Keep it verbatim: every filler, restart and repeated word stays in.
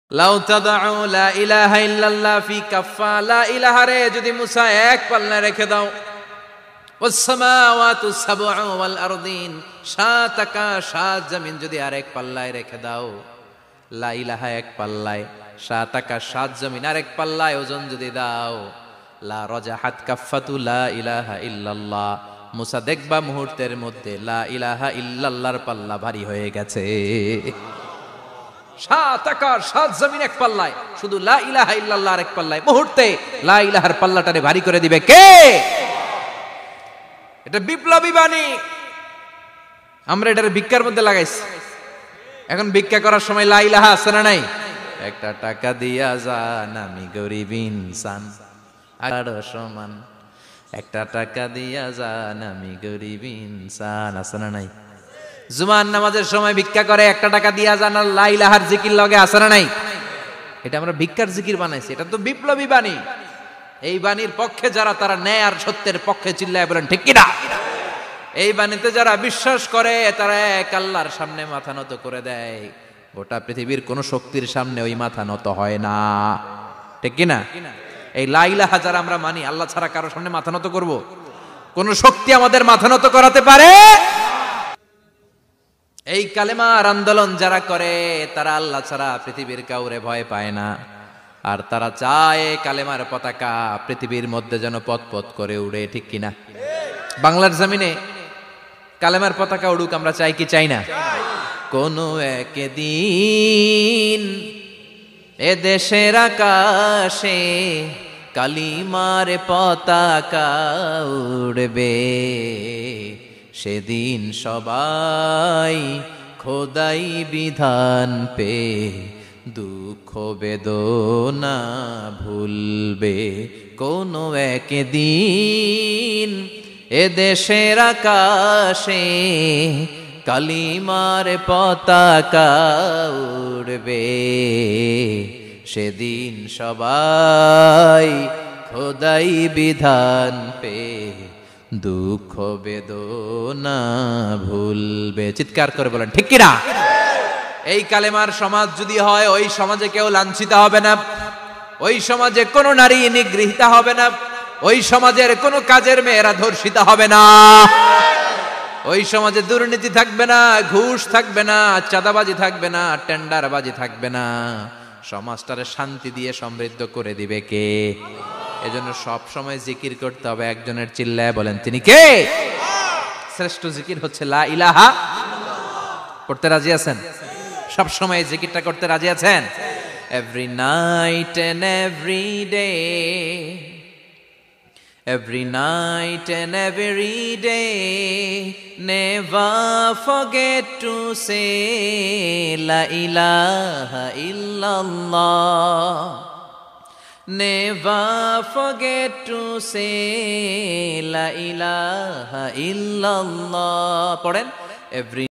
লাউ তাদউ লা ইলাহা ইল্লাল্লাহ ফি কাফা, লা ইলাহা রে যদি মুসা এক পাল্লায় রেখে দাও, ওয়াস সামাওয়াতু সাবউ ওয়াল আরদিন, সাত আকাশ সাত জমিন যদি আরেক পাল্লায় রেখে দাও, লা ইলাহা এক পাল্লায়, সাত আকাশ সাত জমিন আরেক পাল্লায় ওজন যদি দাও, লা রাজাহাত কাফাতু লা ইলাহা ইল্লাল্লাহ, মুসা দেখবা মুহূর্তের মধ্যে লা ইলাহা ইল্লাল্লাহর পাল্লা ভারী হয়ে গেছে। সাত আকাশ সাত জমিন এক পাল্লায়, শুধু লা ইলাহা ইল্লাল্লাহ এক পাল্লায়, মুহূর্তে লা ইলাহার পাল্লাটারে ভারী করে দিবে কে? এটা বিপ্লবী বাণী। আমরা এটার ভিক্ষার মধ্যে লাগাইছি। এখন ভিক্ষা করার সময় লা ইলাহা আছে না নাই? একটা টাকা দিয়া যান আমি গরিব ইনসান, আরো সমান, একটা টাকা দিয়া যান আমি গরিব ইনসান, আছে না নাই? জুমার নামাজের সময় ভিক্ষা করে একটা টাকা দিয়া যান আর লা ইলাহার জিকির লগে, আছে না নাই? এটা আমরা ভিক্ষার জিকির বানাইছি। এটা তো বিপ্লবী বাণী। এই বাণীর পক্ষে যারা, তারা ন্যায় আর সত্যের পক্ষে চিল্লায় বলেন ঠিক কিনা? এই বাণীতে যারা বিশ্বাস করে তারা এক আল্লাহর সামনে মাথা নত করে দেয়। গোটা পৃথিবীর কোন শক্তির সামনে ওই মাথা নত হয় না, ঠিক কিনা? এই লা ইলাহা যারা আমরা মানি, আল্লাহ ছাড়া কারো সামনে মাথা নত করব? কোন শক্তি আমাদের মাথা নত করাতে পারে? এই কালেমার আন্দোলন যারা করে তারা আল্লাহ ছাড়া পৃথিবীর কাউরে ভয় পায় না। আর তারা চায় কালেমার পতাকা পৃথিবীর মধ্যে যেন পথ পথ করে উড়ে, ঠিক কিনা? বাংলার জমিনে কালেমার পতাকা উড়ুক, আমরা চাই কি চাই না? কোনো একদিন এ দেশের আকাশে কালিমার পতাকা উড়বে, সেদিন সবাই খোদাই বিধান পে দুঃখ বেদনা ভুলবে। কোনো একদিন এ দেশের আকাশে কালিমার পতাকা উড়বে, সেদিন সবাই খোদাই বিধান পে দুঃখ বেদনা ভুলবে। চিৎকার করে বলেন ঠিক কিনা? এই কালেমার সমাজ যদি হয়, ওই সমাজে কেউ লাঞ্ছিত হবে না, ওই সমাজে কোনো নারী নিগৃহীতা হবে না, ওই সমাজের কোনো কাজের মেয়েরা ধর্ষিত হবে না, ওই সমাজে দুর্নীতি থাকবে না, ঘুষ থাকবে না, চাঁদাবাজি থাকবে না, টেন্ডারবাজি থাকবে না। সমাজটারে শান্তি দিয়ে সমৃদ্ধ করে দিবে কে? এজন্য সব সময় জিকির করতে হবে একজনের, চিল্লায় বলেন তিনি কে? শ্রেষ্ঠ জিকির হচ্ছে লা ইলাহা। পড়তে রাজি আছেন? সব সময় জিকিরটা করতে রাজি আছেন? Every night and every day, every night and every day, never forget to say la ilaha illallah, never forget to say la ilaha illallah. পড়েন, every